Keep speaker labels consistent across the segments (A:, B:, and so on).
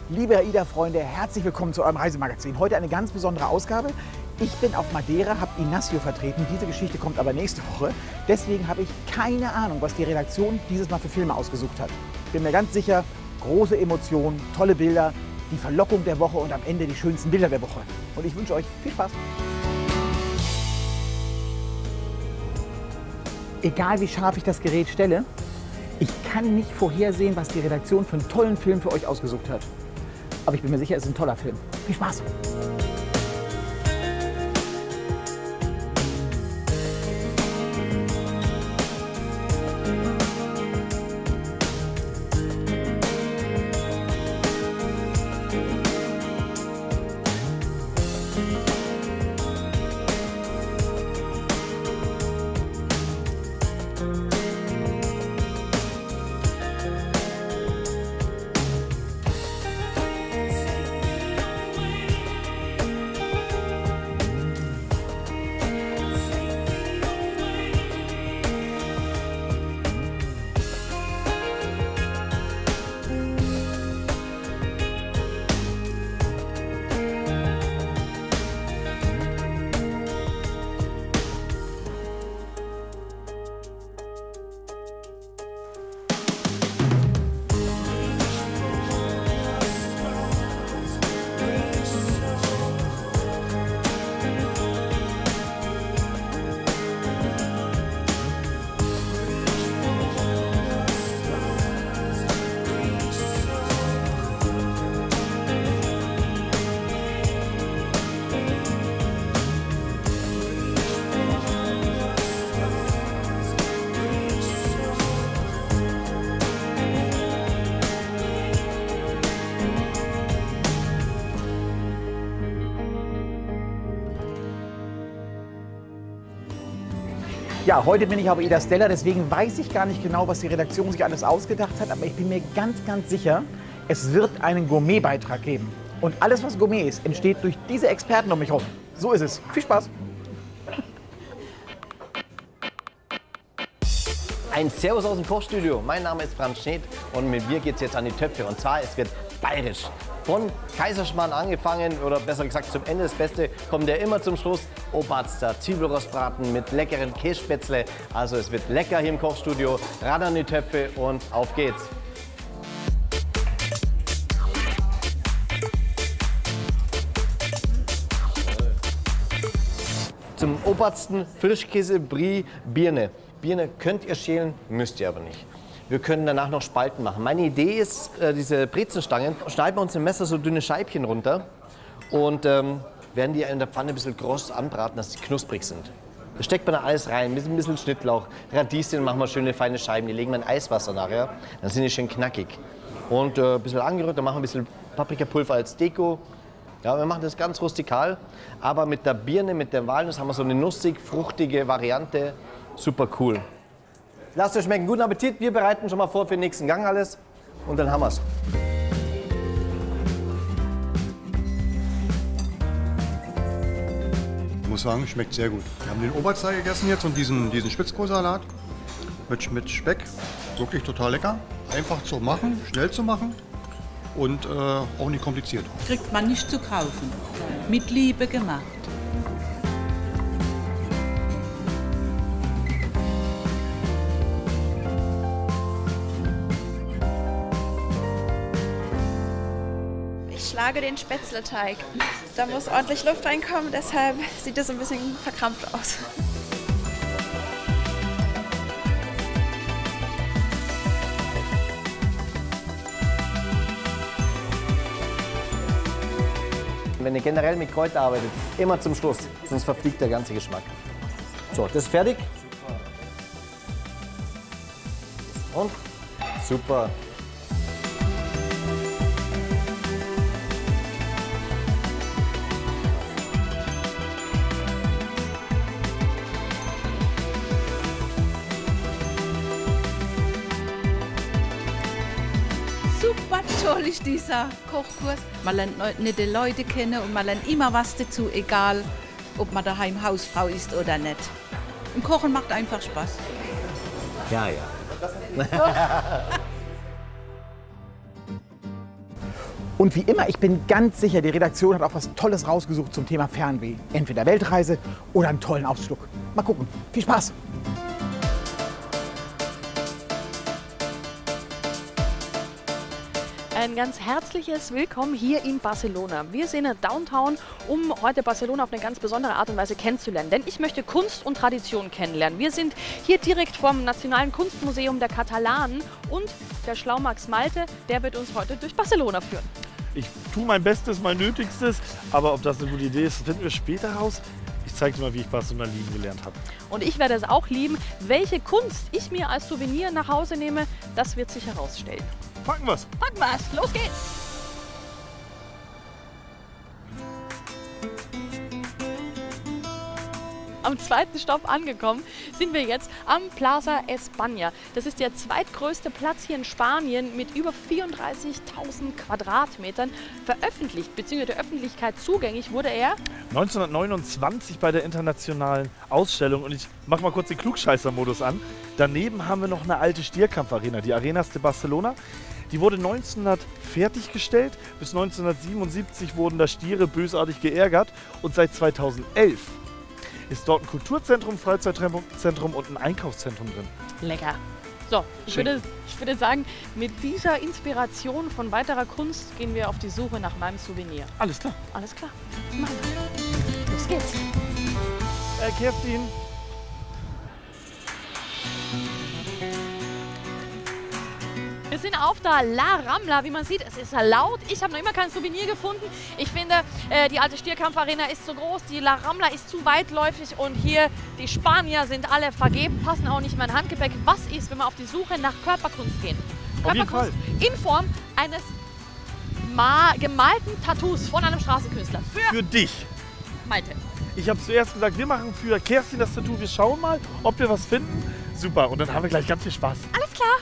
A: Liebe AIDA-Freunde, herzlich willkommen zu eurem Reisemagazin. Heute eine ganz besondere Ausgabe. Ich bin auf Madeira, habe Ignacio vertreten. Diese Geschichte kommt aber nächste Woche. Deswegen habe ich keine Ahnung, was die Redaktion dieses Mal für Filme ausgesucht hat. Bin mir ganz sicher, große Emotionen, tolle Bilder, die Verlockung der Woche und am Ende die schönsten Bilder der Woche. Und ich wünsche euch viel Spaß. Egal wie scharf ich das Gerät stelle, ich kann nicht vorhersehen, was die Redaktion für einen tollen Film für euch ausgesucht hat. Aber ich bin mir sicher, es ist ein toller Film. Viel Spaß! Ja, heute bin ich auf AIDA Stella, deswegen weiß ich gar nicht genau, was die Redaktion sich alles ausgedacht hat, aber ich bin mir ganz, ganz sicher, es wird einen Gourmet-Beitrag geben. Und alles, was Gourmet ist, entsteht durch diese Experten um mich herum. So ist es. Viel Spaß!
B: Ein Servus aus dem Kochstudio. Mein Name ist Franz Schneed und mit mir geht es jetzt an die Töpfe. Und zwar, es wird bayerisch. Von Kaiserschmarrn angefangen, oder besser gesagt zum Ende das Beste, kommt der immer zum Schluss. Oberster Zwiebelrostbraten mit leckeren Kässpätzle. Also es wird lecker hier im Kochstudio. Ran an die Töpfe und auf geht's. Zum obersten Frischkäse Brie Birne. Birne könnt ihr schälen, müsst ihr aber nicht. Wir können danach noch Spalten machen. Meine Idee ist, diese Brezenstangen schneiden wir uns im Messer so dünne Scheibchen runter und werden die in der Pfanne ein bisschen groß anbraten, dass die knusprig sind. Da steckt man da alles rein, mit ein bisschen Schnittlauch, Radieschen machen wir schöne feine Scheiben, die legen wir in Eiswasser nachher, dann sind die schön knackig. Und ein bisschen angerührt, dann machen wir ein bisschen Paprikapulver als Deko. Ja, wir machen das ganz rustikal, aber mit der Birne, mit der Walnuss haben wir so eine nussig, fruchtige Variante, super cool. Lasst euch schmecken, guten Appetit, wir bereiten schon mal vor für den nächsten Gang alles und dann haben wir's.
C: Ich muss sagen, schmeckt sehr gut. Wir haben den Oberster gegessen jetzt und diesen Spitzkohlsalat mit Speck. Wirklich total lecker. Einfach zu machen, schnell zu machen und auch nicht kompliziert.
D: Kriegt man nicht zu kaufen. Mit Liebe gemacht.
E: Ich schlage den Spätzleteig. Da muss ordentlich Luft reinkommen, deshalb sieht das ein bisschen verkrampft aus.
B: Wenn ihr generell mit Kräutern arbeitet, immer zum Schluss, sonst verfliegt der ganze Geschmack. So, das ist fertig. Und super.
D: Super toll ist dieser Kochkurs. Man lernt nette Leute kennen und man lernt immer was dazu, egal ob man daheim Hausfrau ist oder nicht. Und Kochen macht einfach Spaß.
B: Ja, ja.
A: Und wie immer, ich bin ganz sicher, die Redaktion hat auch was Tolles rausgesucht zum Thema Fernweh. Entweder Weltreise oder einen tollen Ausflug. Mal gucken. Viel Spaß!
F: Ein ganz herzliches Willkommen hier in Barcelona. Wir sind in Downtown, um heute Barcelona auf eine ganz besondere Art und Weise kennenzulernen. Denn ich möchte Kunst und Tradition kennenlernen. Wir sind hier direkt vom Nationalen Kunstmuseum der Katalanen und der Schlaumax Malte, der wird uns heute durch Barcelona führen.
G: Ich tue mein Bestes, mein Nötigstes, aber ob das eine gute Idee ist, finden wir später raus. Ich zeige dir mal, wie ich Barcelona lieben gelernt habe.
F: Und ich werde es auch lieben. Welche Kunst ich mir als Souvenir nach Hause nehme, das wird sich herausstellen.
G: Packen wir's!
F: Packen wir's! Los geht's! Am zweiten Stopp angekommen sind wir jetzt am Plaza España. Das ist der zweitgrößte Platz hier in Spanien mit über 34.000 Quadratmetern. Veröffentlicht bzw. der Öffentlichkeit zugänglich wurde er
G: 1929 bei der internationalen Ausstellung. Und ich mache mal kurz den Klugscheißer-Modus an. Daneben haben wir noch eine alte Stierkampfarena, die Arenas de Barcelona. Die wurde 1900 fertiggestellt. Bis 1977 wurden da Stiere bösartig geärgert. Und seit 2011 ist dort ein Kulturzentrum, Freizeitzentrum und ein Einkaufszentrum drin.
F: lecker. So, ich würde sagen, mit dieser Inspiration von weiterer Kunst gehen wir auf die Suche nach meinem Souvenir.
G: Alles klar.
F: Alles klar. Machen wir. Los geht's.
G: Kerstin.
F: Wir sind auf der La Rambla, wie man sieht, es ist laut. Ich habe noch immer kein Souvenir gefunden. Ich finde, die alte Stierkampfarena ist zu groß, die La Rambla ist zu weitläufig und hier die Spanier sind alle vergeben, passen auch nicht in mein Handgepäck. Was ist, wenn wir auf die Suche nach Körperkunst gehen?
G: Auf jeden
F: Körperkunst in Form eines gemalten Tattoos von einem Straßenkünstler.
G: Für dich.
F: Malte.
G: Ich habe zuerst gesagt, wir machen für Kerstin das Tattoo. Wir schauen mal, ob wir was finden. Super, und dann haben wir gleich ganz viel Spaß.
F: Alles klar.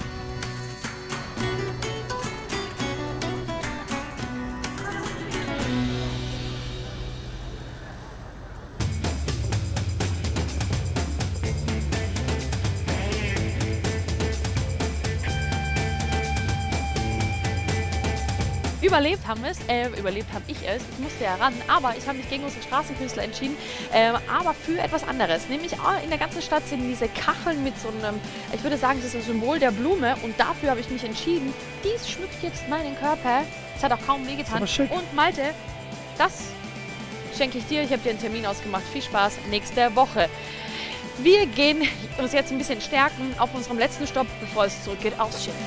F: Überlebt haben wir es, überlebt habe ich es, ich musste ja ran, aber ich habe mich gegen unseren Straßenkünstler entschieden, aber für etwas anderes. Nämlich in der ganzen Stadt sind diese Kacheln mit so einem, ich würde sagen, das ist ein Symbol der Blume und dafür habe ich mich entschieden, dies schmückt jetzt meinen Körper. Es hat auch kaum wehgetan. Und Malte, das schenke ich dir, ich habe dir einen Termin ausgemacht. Viel Spaß nächste Woche. Wir gehen uns jetzt ein bisschen stärken auf unserem letzten Stopp, bevor es zurückgeht aufs Schiff.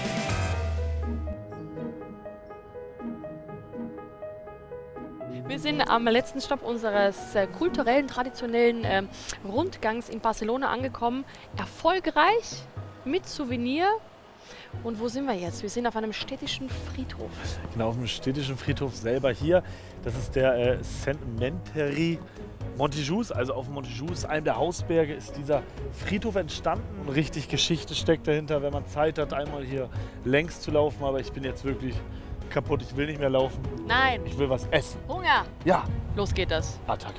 F: Wir sind am letzten Stopp unseres kulturellen, traditionellen Rundgangs in Barcelona angekommen. Erfolgreich, mit Souvenir. Und wo sind wir jetzt? Wir sind auf einem städtischen Friedhof.
G: Genau, auf dem städtischen Friedhof selber hier. Das ist der Cementerio Montejus, also auf Montejus, einem der Hausberge, ist dieser Friedhof entstanden. Richtig Geschichte steckt dahinter, wenn man Zeit hat, einmal hier längs zu laufen. Aber ich bin jetzt wirklich kaputt, ich will nicht mehr laufen.
F: Nein.
G: Ich will was essen.
F: Hunger.
G: Ja.
F: Los geht das.
G: Attacke.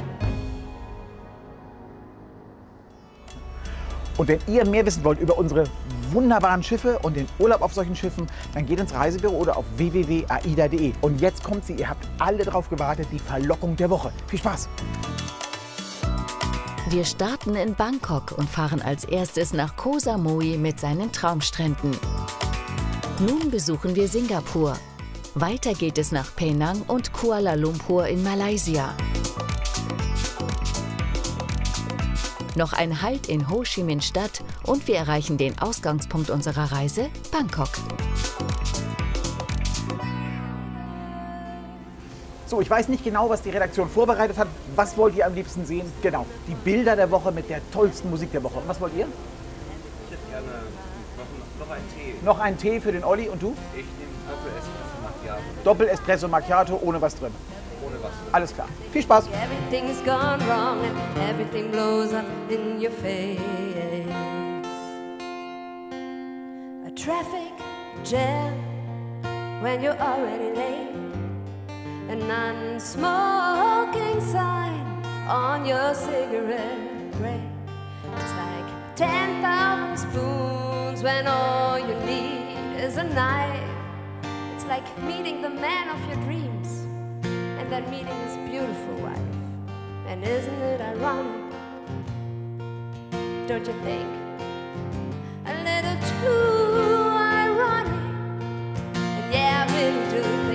A: Und wenn ihr mehr wissen wollt über unsere wunderbaren Schiffe und den Urlaub auf solchen Schiffen, dann geht ins Reisebüro oder auf www.aida.de. Und jetzt kommt sie, ihr habt alle drauf gewartet, die Verlockung der Woche. Viel Spaß!
H: Wir starten in Bangkok und fahren als erstes nach Koh Samui mit seinen Traumstränden. Nun besuchen wir Singapur. Weiter geht es nach Penang und Kuala Lumpur in Malaysia. Noch ein Halt in Ho Chi Minh Stadt und wir erreichen den Ausgangspunkt unserer Reise, Bangkok.
A: So, ich weiß nicht genau, was die Redaktion vorbereitet hat. Was wollt ihr am liebsten sehen? Genau, die Bilder der Woche mit der tollsten Musik der Woche. Und was wollt ihr?
B: Ich hätte gerne noch einen Tee.
A: Noch einen Tee für den Olli und du?
B: Ich nehme Doppel-Espresso Macchiato.
A: Doppel-Espresso Macchiato ohne was drin.
B: Ohne was.
A: Alles klar. Viel Spaß!
I: Everything's gone wrong and everything blows up in your face. A traffic jam when you're already late. An unsmoking sign on your cigarette break. It's like 10,000 spoons when all you need is a knife. It's like meeting the man of your dreams and then meeting his beautiful wife. And isn't it ironic? Don't you think? A little too ironic. And yeah, I really do.